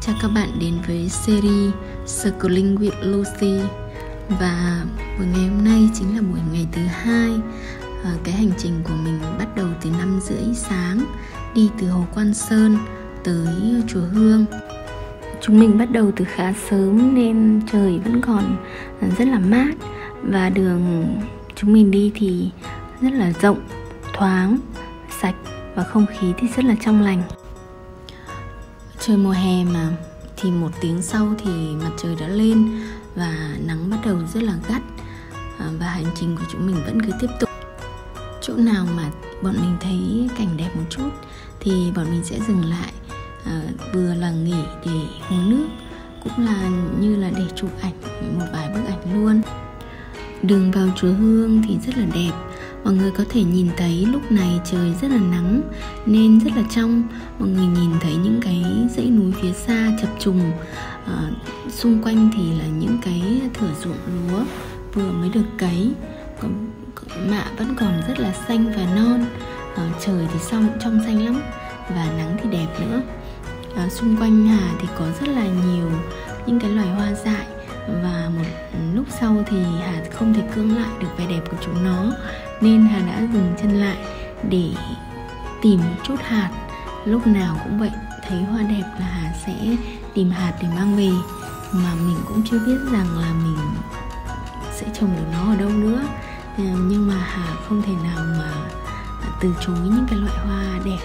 Chào các bạn đến với series Circling with Lucy. Và buổi ngày hôm nay chính là buổi ngày thứ 2. Cái hành trình của mình bắt đầu từ 5:30 sáng, đi từ Hồ Quan Sơn tới chùa Hương. Chúng mình bắt đầu từ khá sớm nên trời vẫn còn rất là mát. Và đường chúng mình đi thì rất là rộng, thoáng, sạch và không khí thì rất là trong lành. Trời mùa hè mà, thì 1 tiếng sau thì mặt trời đã lên và nắng bắt đầu rất là gắt. Và hành trình của chúng mình vẫn cứ tiếp tục. Chỗ nào mà bọn mình thấy cảnh đẹp một chút thì bọn mình sẽ dừng lại, vừa là nghỉ để uống nước, cũng là như là để chụp ảnh một vài bức ảnh luôn. Đường vào chùa Hương thì rất là đẹp. Mọi người có thể nhìn thấy lúc này trời rất là nắng nên rất là trong. Mọi người nhìn thấy những cái dãy núi phía xa chập trùng, xung quanh thì là những cái thửa ruộng lúa vừa mới được cấy, mạ vẫn còn rất là xanh và non. Trời thì trong xanh lắm và nắng thì đẹp nữa. Xung quanh Hà thì có rất là nhiều những cái loài hoa dại, và một lúc sau thì Hà không thể cưỡng lại được vẻ đẹp của chúng nó nên Hà đã dừng chân lại để tìm một chút hạt. Lúc nào cũng vậy, thấy hoa đẹp là Hà sẽ tìm hạt để mang về, mà mình cũng chưa biết rằng là mình sẽ trồng được nó ở đâu nữa. Nhưng mà Hà không thể nào mà từ chối những cái loại hoa đẹp.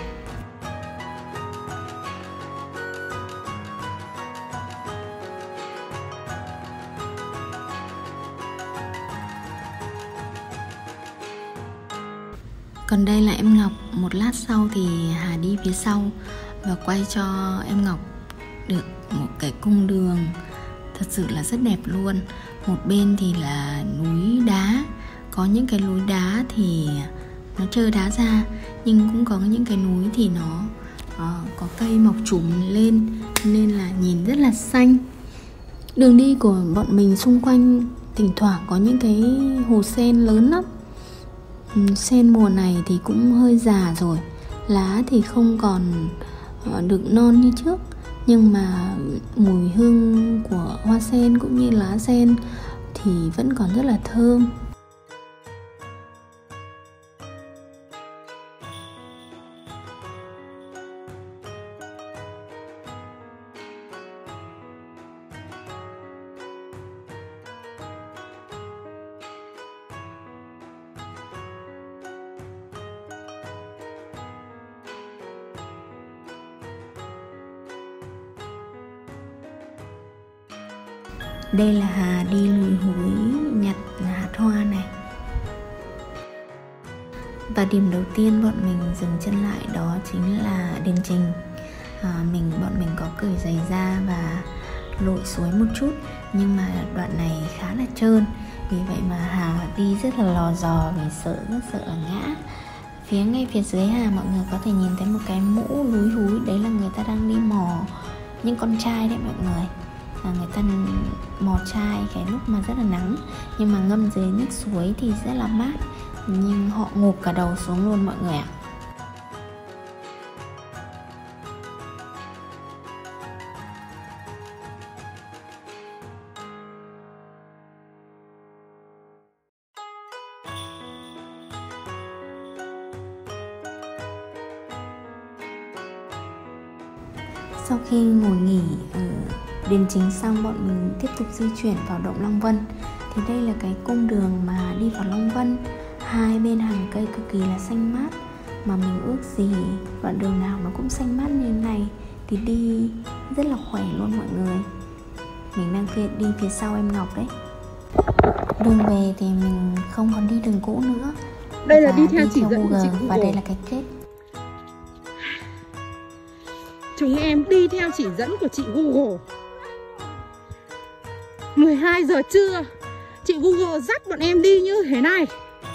Còn đây là em Ngọc. Một lát sau thì Hà đi phía sau và quay cho em Ngọc được một cái cung đường thật sự là rất đẹp luôn. Một bên thì là núi đá, có những cái núi đá thì nó trơ đá ra, nhưng cũng có những cái núi thì nó có cây mọc trùm lên nên là nhìn rất là xanh. Đường đi của bọn mình xung quanh thỉnh thoảng có những cái hồ sen lớn lắm. Sen mùa này thì cũng hơi già rồi, lá thì không còn được non như trước, nhưng mà mùi hương của hoa sen cũng như lá sen thì vẫn còn rất là thơm. Đây là Hà đi lùi húi nhặt hạt hoa này. Và điểm đầu tiên bọn mình dừng chân lại đó chính là đền Trình. Bọn mình có cởi giày ra và lội suối một chút, nhưng mà đoạn này khá là trơn, vì vậy mà Hà đi rất là lò dò vì rất sợ là ngã. Ngay phía dưới Hà mọi người có thể nhìn thấy một cái mũ lúi húi, đấy là người ta đang đi mò những con trai đấy mọi người. Người ta mò chai cái lúc mà rất là nắng, nhưng mà ngâm dưới nước suối thì rất là mát, nhưng họ ngụp cả đầu xuống luôn mọi người ạ. Sau khi ngồi nghỉ ở đền Chính xong, bọn mình tiếp tục di chuyển vào động Long Vân. Thì đây là cái cung đường mà đi vào Long Vân. Hai bên hàng cây cực kỳ là xanh mát, mà mình ước gì đoạn đường nào nó cũng xanh mát như thế này thì đi rất là khỏe luôn mọi người. Mình đang đi phía sau em Ngọc đấy. Đường về thì mình không còn đi đường cũ nữa. Đây là đi theo chỉ dẫn của chị Google. Và đây là cái kết. Chúng em đi theo chỉ dẫn của chị Google. 12 giờ trưa, chị Google dắt bọn em đi như thế này.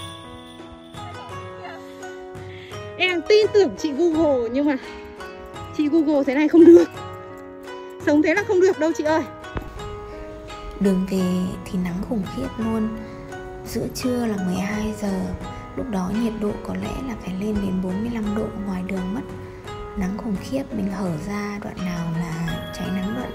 Em tin tưởng chị Google, nhưng mà chị Google thế này không được. Sống thế là không được đâu chị ơi. Đường về thì nắng khủng khiếp luôn. Giữa trưa là 12 giờ, lúc đó nhiệt độ có lẽ là phải lên đến 45 độ ngoài đường mất. Nắng khủng khiếp, mình hở ra đoạn nào là cháy nắng đoạn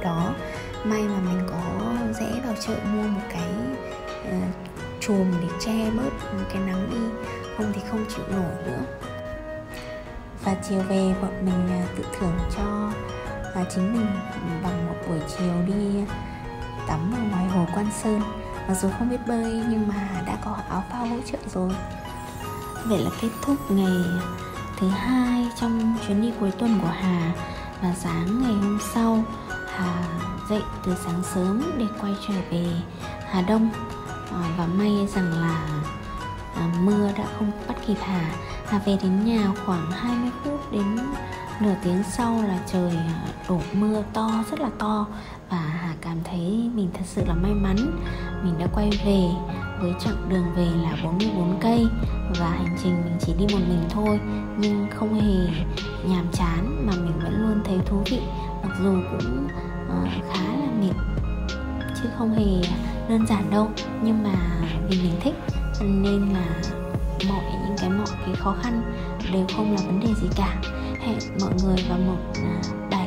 May mà mình có rẽ vào chợ mua một cái chùm để che bớt cái nắng đi, không thì không chịu nổi nữa. Và chiều về bọn mình tự thưởng cho chính mình bằng một buổi chiều đi tắm ở ngoài hồ Quan Sơn. Mặc dù không biết bơi nhưng mà đã có áo phao hỗ trợ rồi. Vậy là kết thúc ngày thứ 2 trong chuyến đi cuối tuần của Hà. Và sáng ngày hôm sau, Hà dậy từ sáng sớm để quay trở về Hà Đông. Và may rằng là mưa đã không bắt kịp Hà. Hà về đến nhà khoảng 20 phút đến nửa tiếng sau là trời đổ mưa to, rất là to. Và Hà cảm thấy mình thật sự là may mắn. Mình đã quay về với chặng đường về là 44 cây. Và hành trình mình chỉ đi một mình thôi, nhưng không hề nhàm chán mà mình vẫn luôn thấy thú vị. Mặc dù cũng khá là mệt chứ không hề đơn giản đâu, nhưng mà vì mình thích nên là mọi cái khó khăn đều không là vấn đề gì cả. Hẹn mọi người vào một bài